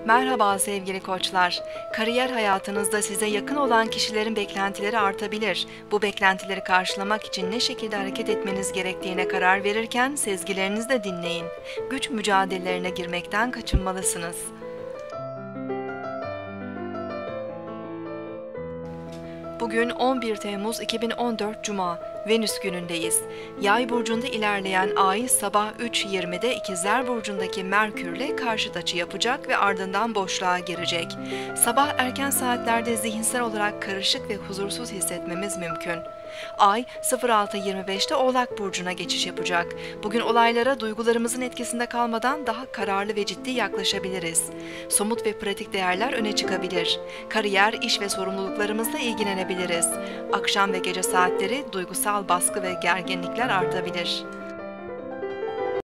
Merhaba sevgili koçlar. Kariyer hayatınızda size yakın olan kişilerin beklentileri artabilir. Bu beklentileri karşılamak için ne şekilde hareket etmeniz gerektiğine karar verirken sezgilerinizi de dinleyin. Güç mücadelelerine girmekten kaçınmalısınız. Bugün 11 Temmuz 2014 Cuma, Venüs günündeyiz. Yay burcunda ilerleyen Ay sabah 3.20'de İkizler burcundaki Merkürle karşıt açı yapacak ve ardından boşluğa girecek. Sabah erken saatlerde zihinsel olarak karışık ve huzursuz hissetmemiz mümkün. Ay 06.25'te Oğlak burcuna geçiş yapacak. Bugün olaylara duygularımızın etkisinde kalmadan daha kararlı ve ciddi yaklaşabiliriz. Somut ve pratik değerler öne çıkabilir. Kariyer, iş ve sorumluluklarımızla ilgilenebiliriz. Akşam ve gece saatleri duygusal baskı ve gerginlikler artabilir.